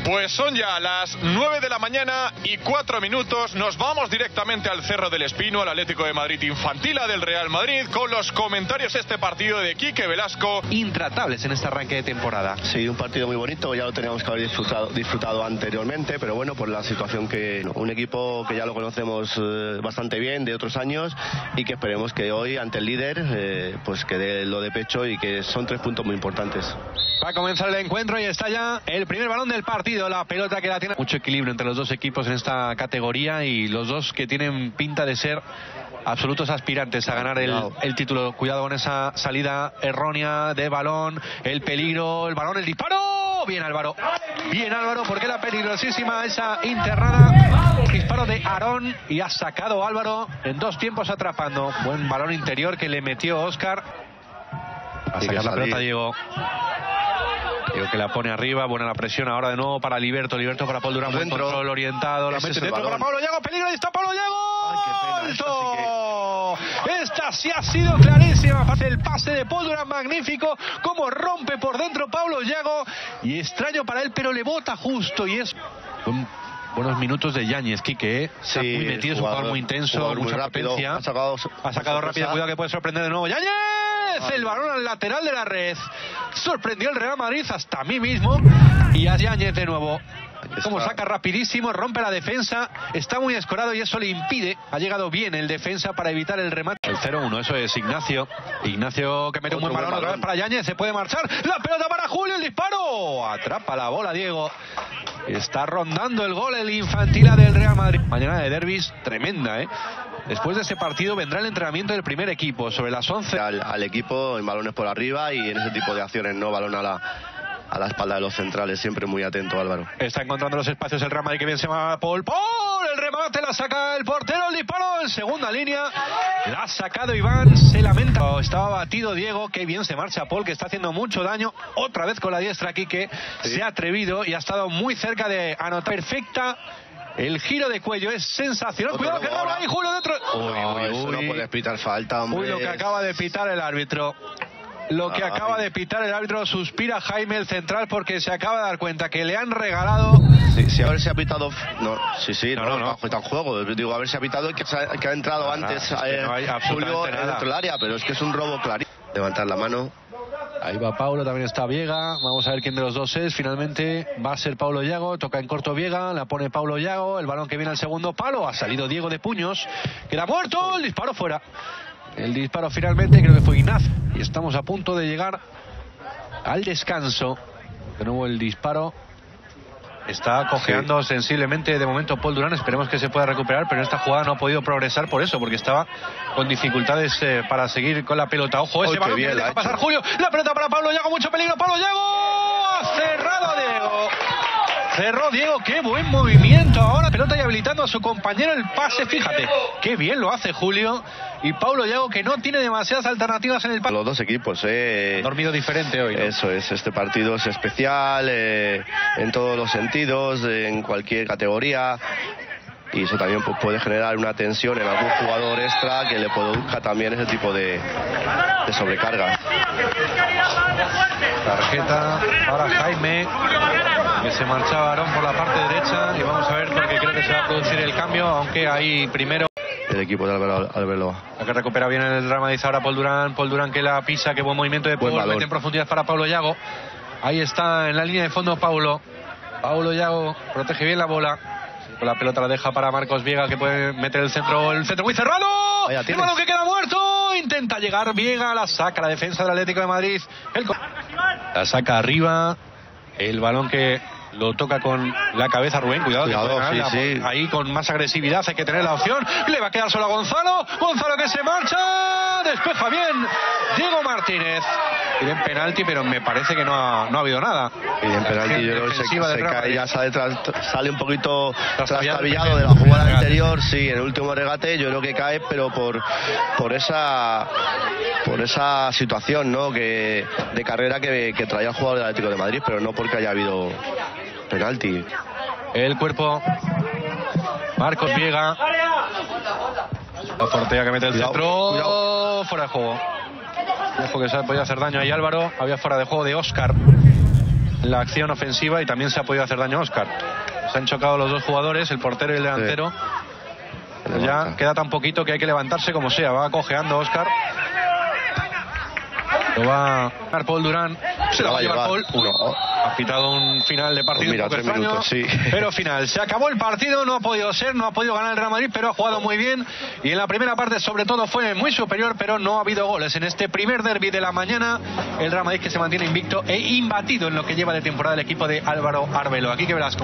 Pues son ya las 9 de la mañana y 4 minutos. Nos vamos directamente al Cerro del Espino, al Atlético de Madrid Infantila del Real Madrid, con los comentarios de este partido de Quique Velasco. Intratables en este arranque de temporada. Sí, un partido muy bonito, ya lo teníamos que haber disfrutado anteriormente, pero bueno, por la situación que un equipo que ya lo conocemos bastante bien de otros años y que esperemos que hoy ante el líder pues que dé lo de pecho y que son 3 puntos muy importantes. Va a comenzar el encuentro y está ya el primer balón del partido. La pelota que la tiene. Mucho equilibrio entre los dos equipos en esta categoría y los dos que tienen pinta de ser absolutos aspirantes a ganar el título. Cuidado con esa salida errónea de balón, el peligro, el balón, el disparo. Bien Álvaro, porque era peligrosísima esa internada. Disparo de Aarón y ha sacado Álvaro en 2 tiempos atrapando. Buen balón interior que le metió Óscar. A sacar la pelota Diego. Diego que la pone arriba, buena la presión ahora de nuevo para Liberto para Paul Durán, buen control orientado, la mete dentro para Pablo Llago, peligro, y está Pablo Llago. Esta sí ha sido clarísima, el pase de Paul Durán magnífico, como rompe por dentro Pablo Llago, y extraño para él, pero le bota justo, y es buenos minutos de Yáñez, Quique, está muy metido, es un jugador muy intenso, mucha potencia, ha sacado rápido, cuidado que puede sorprender de nuevo, Yáñez, el balón al lateral de la red, sorprendió el Real Madrid hasta a mí mismo, y a Yáñez de nuevo, como saca rapidísimo, rompe la defensa, está muy escorado y eso le impide, ha llegado bien el defensa para evitar el remate. El 0-1, eso es Ignacio que mete un buen balón otra vez para Yáñez, se puede marchar, la pelota para Julio, el disparo, atrapa la bola Diego. Está rondando el gol el Infantila del Real Madrid. Mañana de derbis tremenda, ¿eh? Después de ese partido vendrá el entrenamiento del primer equipo sobre las 11. Al equipo en balones por arriba y en ese tipo de acciones, no balón a la espalda de los centrales, siempre muy atento Álvaro. Está encontrando los espacios el Real Madrid, que bien se llama Paul, el remate, la saca el portero, el disparo en segunda línea, la ha sacado Iván, se lamenta, estaba batido Diego, que bien se marcha Paul, que está haciendo mucho daño, otra vez con la diestra aquí, que se ha atrevido y ha estado muy cerca de anotar, perfecta. El giro de cuello es sensacional. Cuidado que roba ahí Julio dentro. Eso no puede pitar falta, hombre. Uy, lo que acaba de pitar el árbitro. Acaba de pitar el árbitro, suspira Jaime, el central, porque se acaba de dar cuenta que le han regalado. Sí, a ver si ha pitado. No, está en juego. Digo, a ver si ha pitado que ha entrado antes no hay Julio nada dentro del área, pero es que es un robo clarísimo. Levantar la mano. Ahí va Paulo, también está Viega. Vamos a ver quién de los dos es. Finalmente va a ser Pablo Llago. Toca en corto Viega, la pone Pablo Llago. El balón que viene al segundo palo. Ha salido Diego de puños. Queda muerto. El disparo fuera. El disparo finalmente creo que fue Ignacio. Y estamos a punto de llegar al descanso. De nuevo el disparo. Está cojeando sensiblemente de momento Paul Durán. Esperemos que se pueda recuperar, pero en esta jugada no ha podido progresar por eso, porque estaba con dificultades para seguir con la pelota. Ojo, ese balón que deja pasar Julio. La pelota para Pablo Llago, mucho peligro. Pablo Llago, ha cerrado Diego. Cerró Diego, qué buen movimiento ahora, pelota y habilitando a su compañero el pase, fíjate, qué bien lo hace Julio, y Pablo Llago, que no tiene demasiadas alternativas en el pase. Los dos equipos, dormido diferente hoy, ¿no? Eso es, este partido es especial, en todos los sentidos, en cualquier categoría, y eso también pues, puede generar una tensión en algún jugador extra que le produzca también ese tipo de sobrecarga. Tarjeta para Jaime, que se marchaba Aarón por la parte derecha, y vamos a ver porque creo que se va a producir el cambio, aunque ahí primero el equipo de Arbeloa. La que recupera bien el Real Madrid ahora Paul Durán que la pisa, qué buen movimiento de Paul, mete en profundidad para Pablo Llago. Ahí está en la línea de fondo Pablo Llago protege bien la bola, con la pelota la deja para Marcos Viega, que puede meter el centro muy cerrado, el balón que queda muerto, intenta llegar Viega, la saca la defensa del Atlético de Madrid, la saca arriba, el balón que lo toca con la cabeza Rubén, cuidado sí. Ahí con más agresividad hay que tener la opción, le va a quedar solo a Gonzalo que se marcha, despeja bien Diego Martínez, piden penalti, pero me parece que no ha habido nada. Piden penalti, yo creo que se cae, ya sale un poquito trastabillado de la jugada anterior, sí, en el último regate yo creo que cae, pero por esa situación, ¿no?, de carrera que traía el jugador del Atlético de Madrid, pero no porque haya habido penalti. El cuerpo Marcos Viega, la Fortea que mete el centro, cuidado. Fuera de juego. Ojo que se podía hacer daño ahí Álvaro, había fuera de juego de Óscar. la acción ofensiva y también se ha podido hacer daño a Óscar. Se han chocado los dos jugadores, el portero y el delantero. Sí. Ya queda tan poquito que hay que levantarse como sea. Va cojeando Óscar. Lo va a ganar Paul Durán. Se la va a llevar Paul. Ha pitado un final de partido un poco extraño, minutos, sí. Pero final. Se acabó el partido, no ha podido ser, no ha podido ganar el Real Madrid, pero ha jugado muy bien. Y en la primera parte, sobre todo, fue muy superior, pero no ha habido goles. En este primer derbi de la mañana, el Real Madrid que se mantiene invicto e imbatido en lo que lleva de temporada el equipo de Álvaro Arbeloa. Aquí que verás.